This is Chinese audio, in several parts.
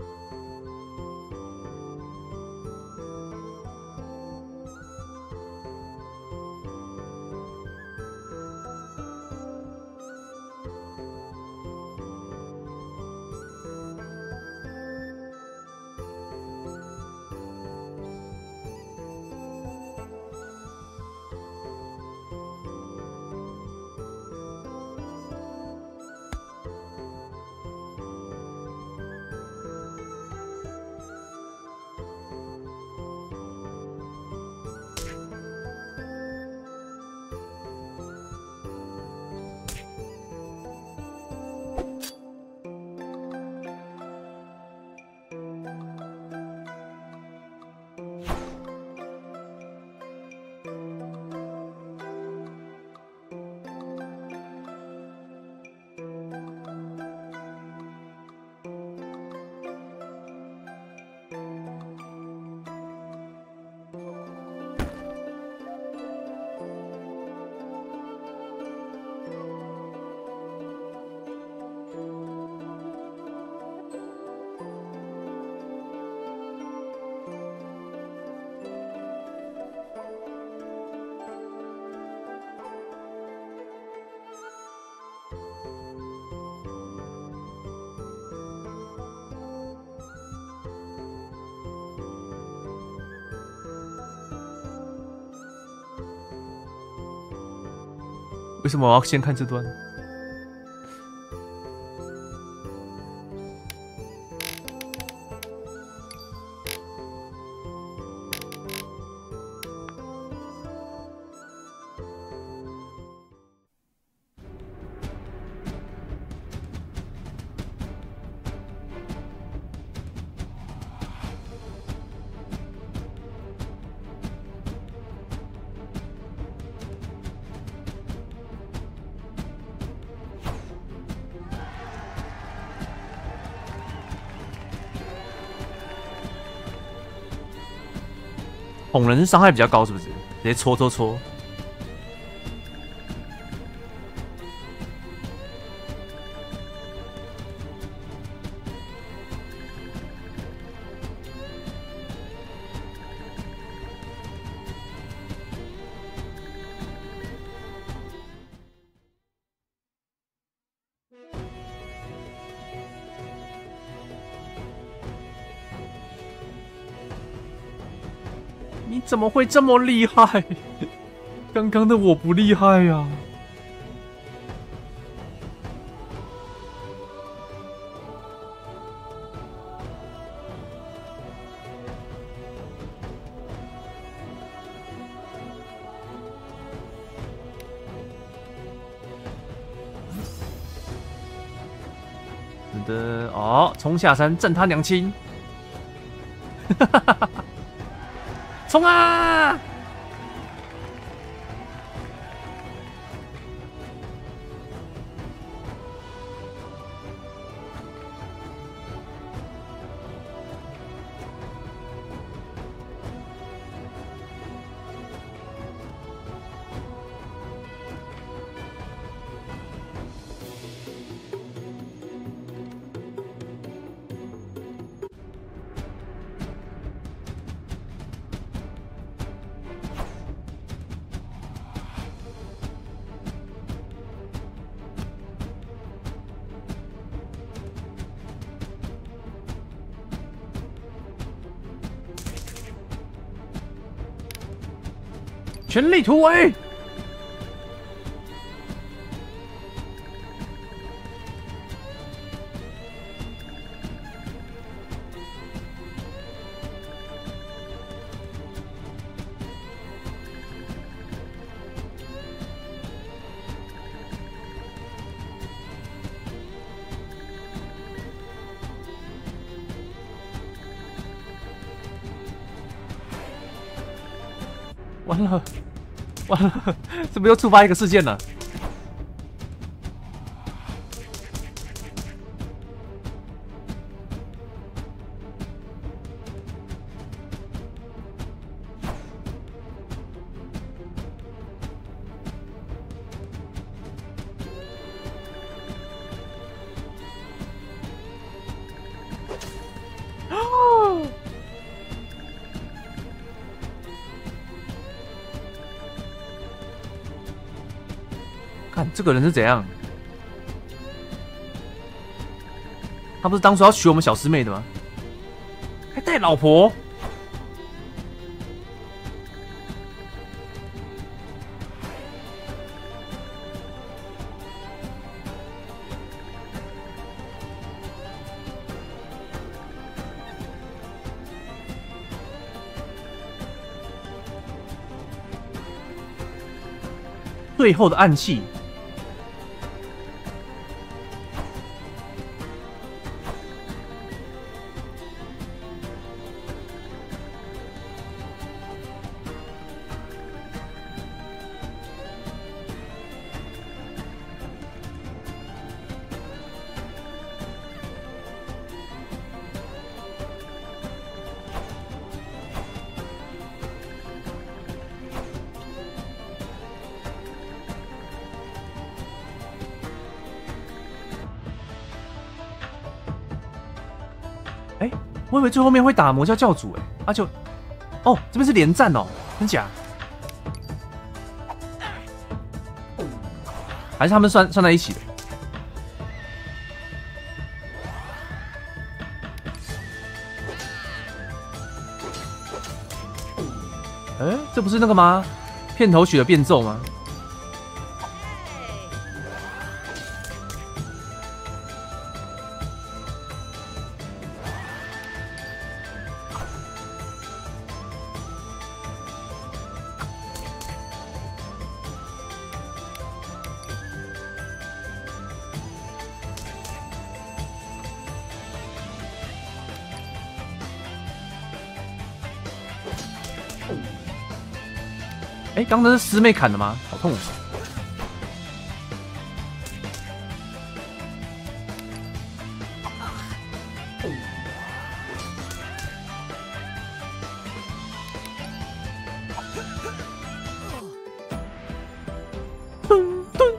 为什么我要先看这段？捅人伤害比较高，是不是？直接戳戳戳。你怎么会这么厉害？刚刚的我不厉害呀、是的，哦，冲下山震他娘亲！哈哈哈哈！冲啊！全力突围！完了，完了，是不是又触发一个事件了？ 看这个人是怎样？他不是当初要娶我们小师妹的吗？还带老婆？最后的暗器。哎，我以为最后面会打魔教教主，哎，就，哦，这边是连战哦，真假？还是他们算在一起的？哎，这不是那个吗？片头曲的变奏吗？哎，刚刚是师妹砍的吗？好痛！噔噔。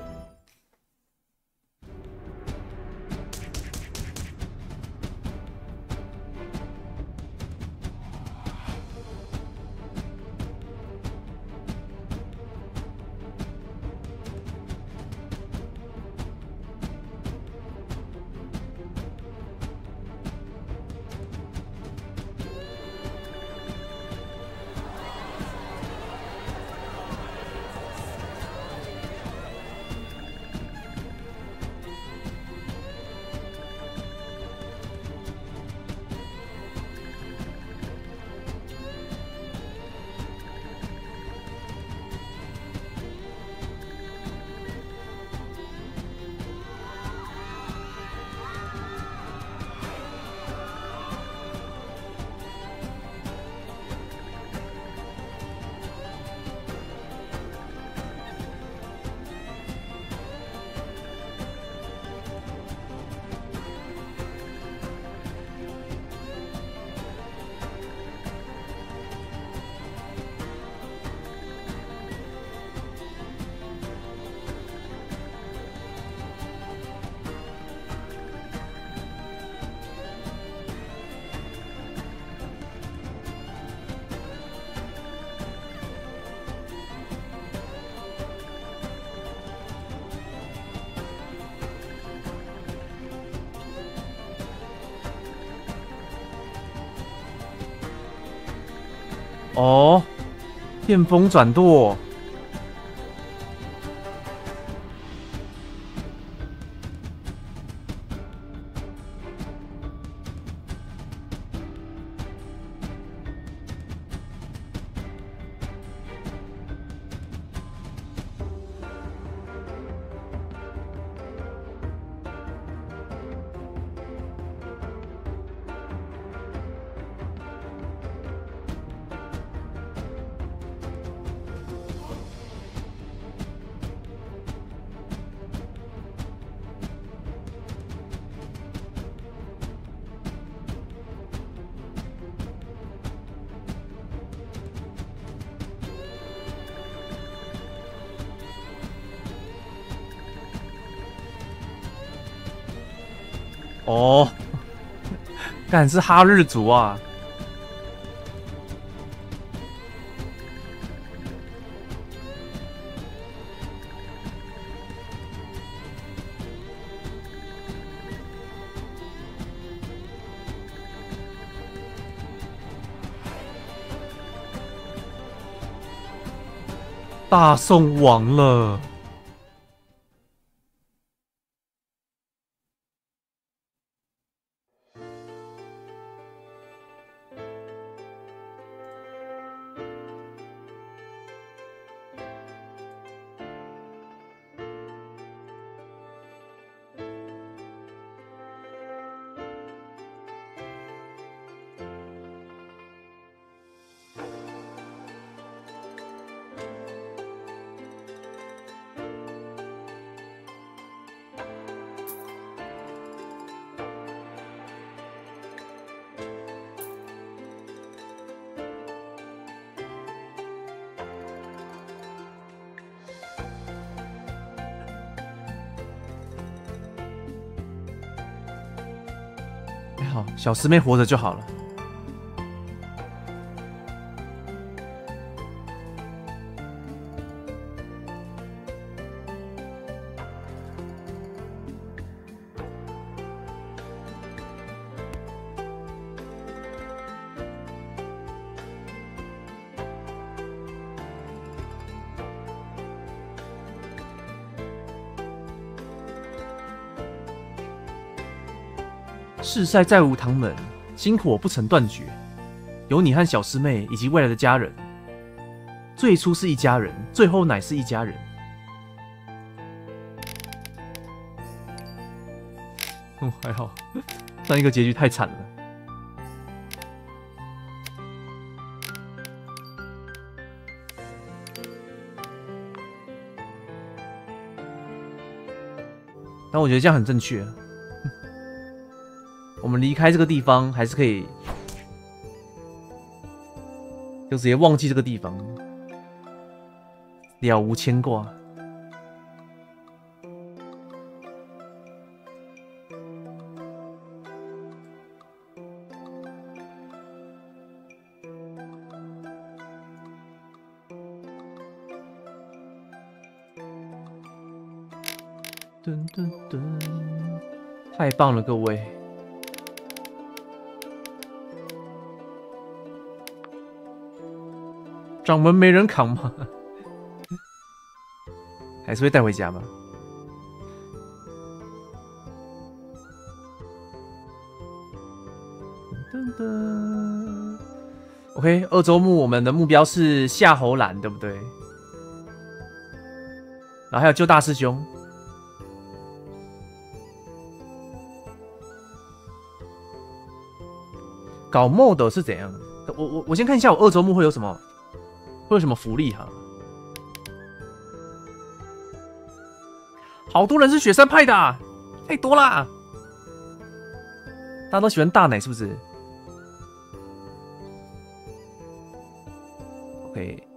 哦，电风转舵。哦，干是哈日族啊！ 大宋亡了。好，小师妹活着就好了。世塞再无唐门，薪火不曾断绝。有你和小师妹以及未来的家人，最初是一家人，最后乃是一家人。还好，上一个结局太惨了。但我觉得这样很正确。我们离开这个地方，还是可以，就直接忘记这个地方，了无牵挂。噔噔噔，太棒了，各位！掌门没人扛吗？还是会带回家吗？噔噔 OK， 二周目我们的目标是夏侯兰，对不对？然后还有救大师兄。搞 mod 是怎样？我先看一下我二周目会有什么。会有什么福利哈？好多人是雪山派的、啊，太多啦！大家都喜欢大奶是不是 ？OK，